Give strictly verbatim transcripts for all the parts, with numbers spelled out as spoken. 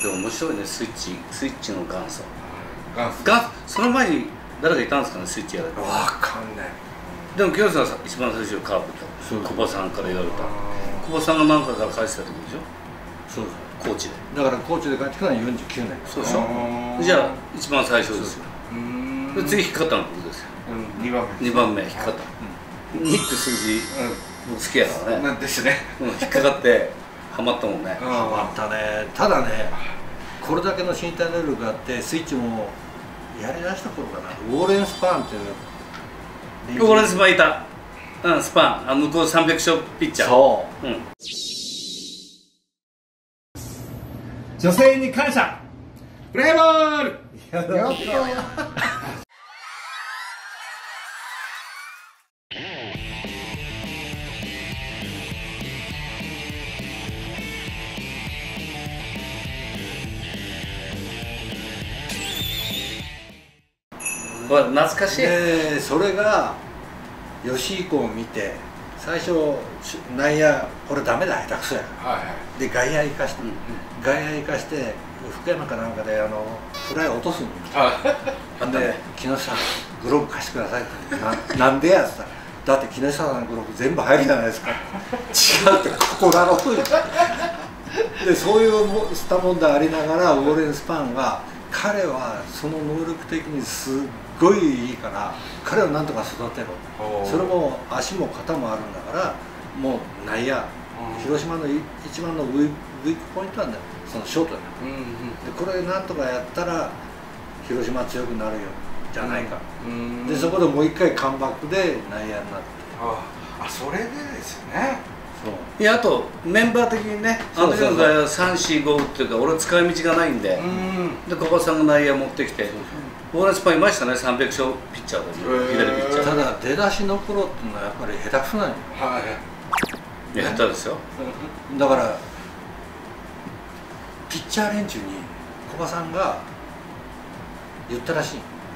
でも面白いね、スイッチ、スイッチの元祖。 元祖。 が、その前に誰かいたんですかね、スイッチやる。 わかんない。 でも木下さんは一番最初カーブと小葉さんから言われた。小葉さんが何かから返した時でしょ。 そう高知で。 だから高知で帰ってきたのはよんじゅうきゅうねん。 そうでしょ。じゃあ一番最初ですよ。で次引っかかったの僕ですよ。 にばんめ。 にばんめ引っかかった。にって数字僕好きやからね。 なんですね。 引っかかってハマったもんね。 ハマったね。ただね、これだけの身体能力があってスイッチもやりだした頃かな。ウォーレン・スパーンっていうウォーレン・スパーンいた。うん、スパーン、あ、向こうさんびゃく勝ピッチャー。 そう。 うん。 女性に感謝。プレーボール。 やったこれ懐かしい。 でそれが吉井君を見て最初内野これダメだ下手くそやはいはい。 で外野生かして、 うんうん、 外野生かして福山かなんかであのフライ落とすんよ。 あで木下さんグローブ貸してくださいってななんでやっつったらだって木下さんのグローブ全部入るじゃないですか。違うってここだろうよ。でそういうスタ問題ありながらウォーレン・スパーンが彼はその能力的にすっごいいいから彼をなんとか育てろ。それも足も肩もあるんだからもう内野広島の一番のウィークポイントなんだよ、そのショートだよ、うんうん、でこれなんとかやったら広島強くなるよじゃないか、うん、でそこでもう一回カムバックで内野になって、 ああ、それでですよね。 いや、あとメンバー的にね、あの時の場合はさん、よん、ごっていうか俺使い道がないんで、で小葉さんが内野持ってきて、ウォーレン・スパーンいましたね、さんびゃく勝ピッチャーで、左ピッチャー。 ただ出だしの頃っていうのはやっぱり下手くそなんよ。 はい。 いや、下手ですよ。 だからピッチャー連中に小葉さんが言ったらしい。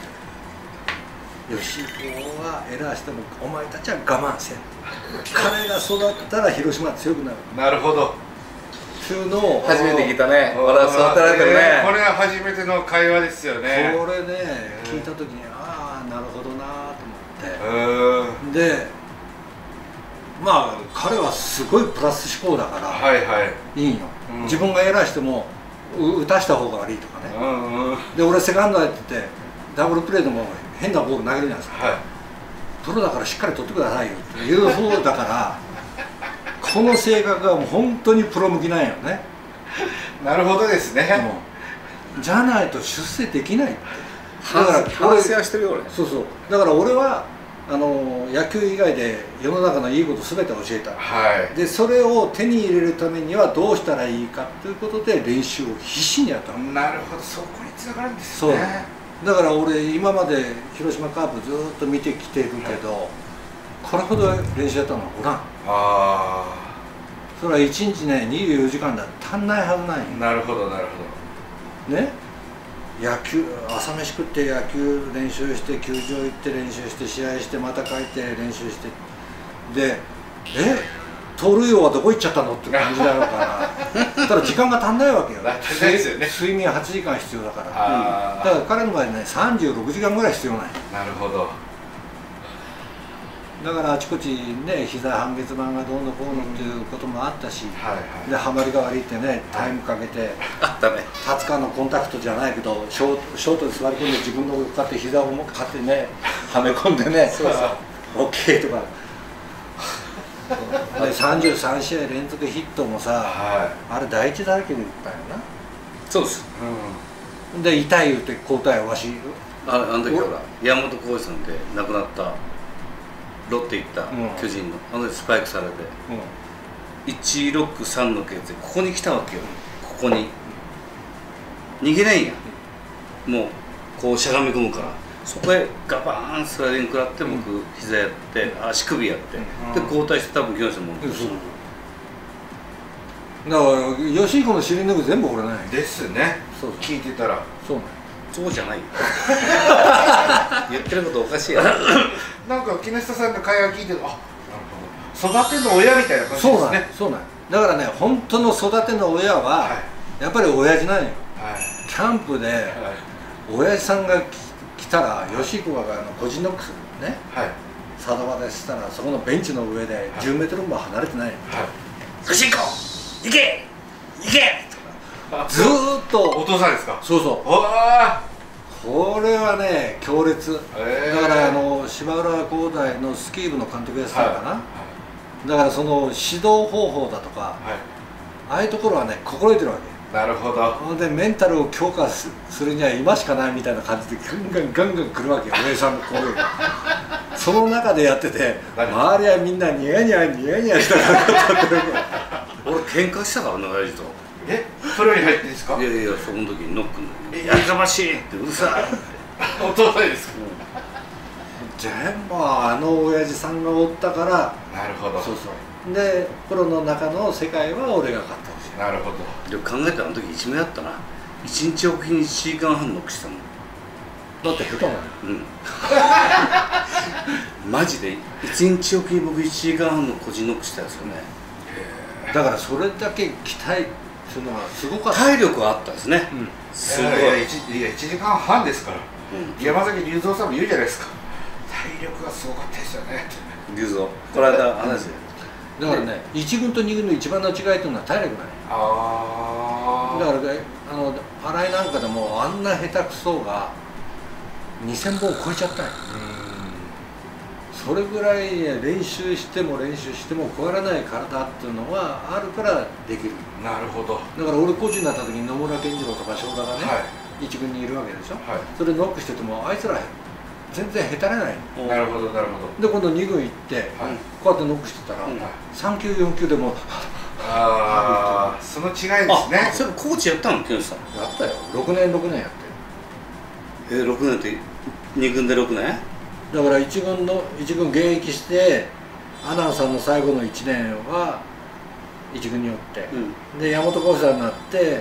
吉井君はエラーしてもお前たちは我慢せん。彼が育ったら広島強くなる。 なるほど。 っていうのを初めて聞いたね。俺は育てられてるね。 これは初めての会話ですよね。 これね、聞いた時にああなるほどなと思って。で、まあ彼はすごいプラス思考だから、はいはい、いいよ。自分がエラーしても打たした方が悪いとかね。うんうん、で俺セカンドやっててダブルプレーでも変なボール投げるじゃないですか。はい、プロだからしっかり取ってくださいよっていう方だからこの性格はもう本当にプロ向きなんよね。 なるほどですね。 じゃないと出世できないって。 だから反省はしてるよ俺。 そうそう。だから俺はあの野球以外で世の中のいいこと全て教えた。はい。でそれを手に入れるためにはどうしたらいいかということで練習を必死にやったの。 なるほど、そこにつながるんですね。 そう。だから俺今まで広島カープずっと見てきてるけど、はい、これほど練習やったのはおらん。ああ。それはいちにちねにじゅうよじかんだ足んないはずない。 なるほどなるほど。ね。野球朝飯食って野球練習して球場行って練習して試合してまた帰って練習してでえ盗塁王はどこ行っちゃったのって感じだろうからただ時間が足んないわけよ。睡眠はちじかん必要だから。だから彼の場合ねさんじゅうろくじかんぐらい必要ない。 なるほど。 だからあちこちね膝半月板がどうのこうのっていうこともあったし、でハマりが悪いってねタイムかけてあったね。 立つかのコンタクトじゃないけどショート、ショートで座り込んで自分のこうやって膝をこうやってねはめ込んでねそうそう オーケー とかでさんじゅうさんしあい連続ヒットもさ、はい、あれ第一打席で打ったんやな。 そうです、 うん、で痛い言うて交代わしああの時ほら山本浩二さんで亡くなったロッテ行った巨人の、うん、あの時スパイクされて、うん、いちろくさんのケースでここに来たわけよ。ここに逃げないんや。もうこうしゃがみ込むからそこへガバーンスライディング食らって僕、うん、膝やって足首やって、うん、で交代して多分木下もんです。 だから吉井君の尻抜く全部俺ないですね。そう聞いてたらそうね。 そうじゃないよ言ってることおかしいやなんか木下さんの会話聞いてる、あ、なるほど、育ての親みたいな感じですね。 そうなんそうなんだからね、本当の育ての親は、はい、 やっぱり親父なんよ。 はい、 キャンプで、はい、親父さんが来たら吉彦があの個人ノックスね、はい、佐渡場でしたらそこのベンチの上でじゅうメートルも離れてないよ。 吉彦行け行けずーっとお父さんですか。 そうそう、これはね強烈、えー、だからあの芝浦工大のスキー部の監督やってたかな、はいはい、だからその指導方法だとか、はい、ああいうところはね心得てるわけ。 なるほど。 ほんでメンタルを強化するには今しかないみたいな感じでガンガンガンガン来るわけよ、お姉さんの声がその中でやってて周りはみんなニヤニヤニヤニヤしながらやってる俺喧嘩したからね親父と。 え、プロに入ってんですか。 いやいや、その時にノックのやかましいってうるさいお父さんですか。 全部あの親父さんがおったから。 なるほど。 そうそうでプロの中の世界は俺が勝ったんですよ。 なるほど。 でも考えたらあの時一面あったな。一日おきにいちじかんはんノックしたもん。 だって下手なの。 うんマジで一日おきに僕いちじかんはんの個人ノックしたんですよね。 だからそれだけ期待するのがすごかった。 体力はあったですね、うん、 すごい。いやいやいちじかんはんですから、うん、山崎隆三さんも言うじゃないですか、体力がすごかったですよね。 隆三この間話で、 だからねいち軍とに軍の一番の違いというのは体力ない。ああだからねあの新井なんかでもあんな下手くそがにせんぼん超えちゃったんよ。それぐらい練習しても練習しても超えらない体っていうのはあるからできる。 なるほど。 だから俺コーチになった時に野村健次郎とか正田がね、はい、一軍にいるわけでしょ、はい、それノックしててもあいつら全然へたれない。 なるほどなるほど。で今度に軍行って、はい、こうやってノックしてたら、はい、さんきゅうよんきゅうでもああその違いですね。 それコーチやったの木下さん。 やったよ。ろくねんろくねんやって。 えー、ろくねんってに軍でろくねんだから一軍の一軍現役して阿南さんの最後のいちねんは一軍におって、うん、で山本浩二さんになって、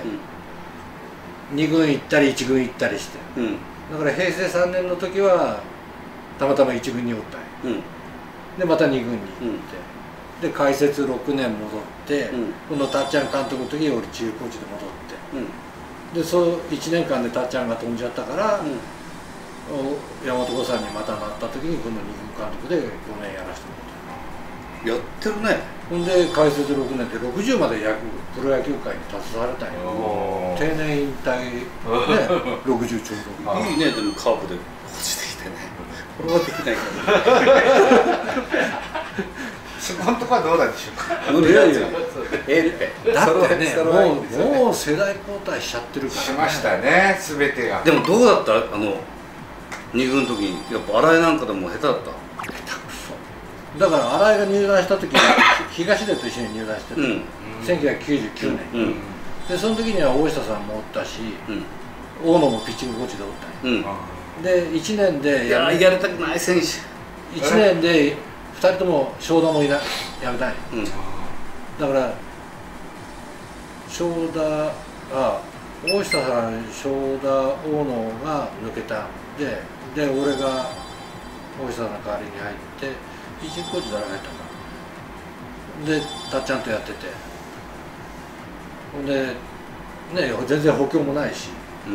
うん、に軍行ったりいち軍行ったりして、うん、だから平成さんねんの時はたまたまいち軍におったんや、うん、でまたに軍に行って、うん、で開設ろくねん戻って、うん、今度たっちゃん監督の時に俺中コーチで戻って、うん、でそういちねんかんでたっちゃんが飛んじゃったから、うん山本さんにまたなった時に今度に軍監督でごねんやらせてもらった。やってるね。 ほんで開設ろくねんでろくじゅうまでプロ野球界に携われたんよ。定年引退ねろくじゅうちょうど。 いいねでもカーブで落ちてきてね。これはできないからそこのとこはどうなんでしょうか。 いやいやええだってねもうもう世代交代しちゃってるから。 しましたね全てが。 でもどうだったあのに軍の時にやっぱ新井なんかでも下手だった。 下手くそだから新井が入団した時に東出と一緒に入団してた、うん、せんきゅうひゃくきゅうじゅうきゅうねん、うん、でその時には大下さんもおったし、うん、大野もピッチングコーチでおったんや、うん、でいちねんでややりたくない選手いちねんでふたりとも正田もいなやめたい、うん、だから正田が大下さん、正田、大野が抜けたんで、で俺が大下さんの代わりに入ってピッチングコーチ誰が入ったかでたっちゃんとやっててほんでね全然補強もないし、うん、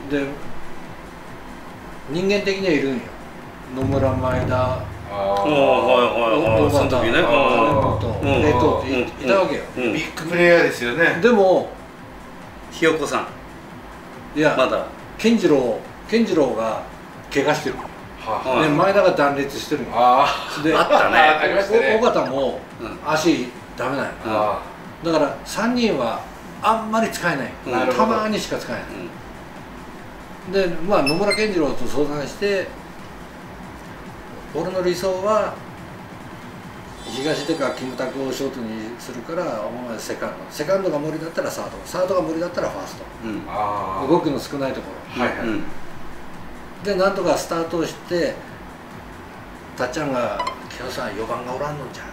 で人間的にはいるんよ野村前田ああはいはいはいその時ね金本冷凍っていたわけよ。 ビッグプレイヤーですよね。 でもひよこさんいやまだ健次郎健次郎が怪我してる、はあ、で前田が断裂してるの。 あであったね。 尾形も足ダメなの、うん、だからさんにんはあんまり使えない、うん、たまにしか使えない、うん、でまあ野村健次郎と相談して俺の理想は東出かキムタクをショートにするからお前セカンドセカンドが無理だったらサードサードが無理だったらファースト、うん、あ動きの少ないところ、はいはい、うん、でなんとかスタートしてたっちゃんが「木野さんよばんがおらんのんじゃん」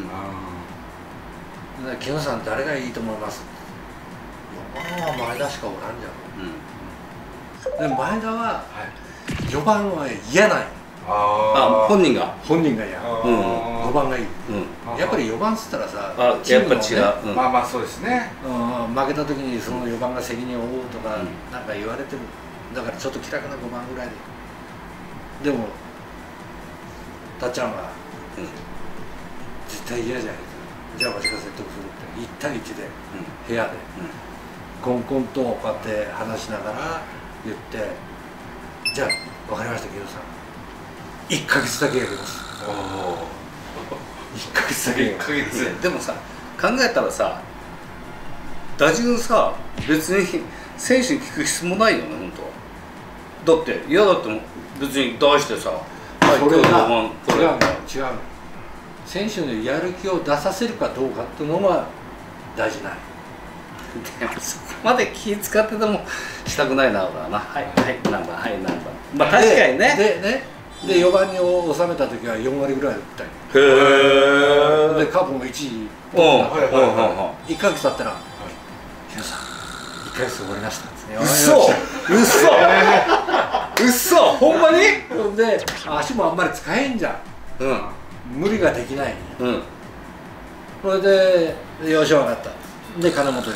うん、木野さん誰がいいと思います?」よばんは前田しかおらんじゃん、うん、で前田はよばんは嫌なんよ。 あ、本人が本人がやごばんがいい。やっぱりよばんっつったらさ、 やっぱ違う。 まあまあそうですね。 負けた時にそのよばんが責任を負うとかなんか言われてる。だからちょっと気楽なごばんぐらいで。でもたっちゃんは絶対嫌じゃないですか。じゃあわしが説得するっていち対いちで部屋でコンコンとこうやって話しながら言って、じゃあ分かりましたけどさいっかげつだけやります。いっかげつだけ。いっかげつでもさ考えたらさ、打順さ別に選手に聞く必要もないよね本当は。だって嫌だっても別に出してさ、 これが違うの違うの。選手のやる気を出させるかどうかっていうのが大事なの。 でもそこまで気使っててもしたくないな俺はな。はいはいなんだはいなんだ。まあ確かにね。 でねでよばんに収めた時はよんわりぐらいだったり。 へえ。 でカープもいちいいっかげつ経ったら「皆さんいっかげつ終わりました」 うっそうっそうっそほんまに。 で足もあんまり使えんじゃん。うん無理ができない。うんそれでよし分かった。で金本よばん。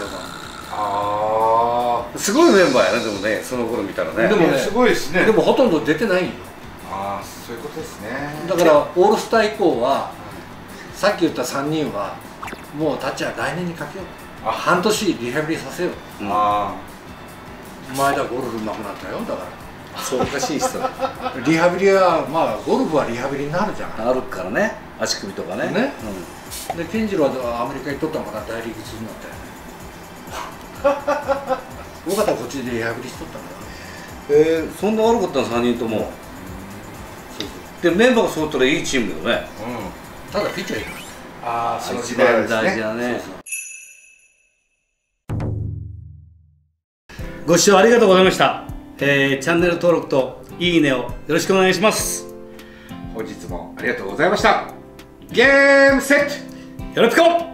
ああすごいメンバーやねでもねその頃見たらね。 でもねすごいですね。 でもほとんど出てないよ。 ああそういうことですね。 だからオールスター以降はさっき言ったさんにんはもうタッチは来年にかけよう。半年リハビリさせよう。ああ前田ゴルフうまくなったよ。だからそうおかしい人リハビリはまあゴルフはリハビリになるじゃん。 あるからね足首とかね。ね、 うん、で健次郎はアメリカにとったのかな大リーグ通になったよね。尾形はこっちでリハビリしとったんだよね。 えー、そんな悪かったのさんにんとも。でメンバーが揃ったらいいチームだよね。 うん、ただピッチャーいる。 ああその時代ですね。 大事だね。ご視聴ありがとうございました。えー、チャンネル登録といいねをよろしくお願いします。 本日もありがとうございました。ゲームセット。 よろぴこ。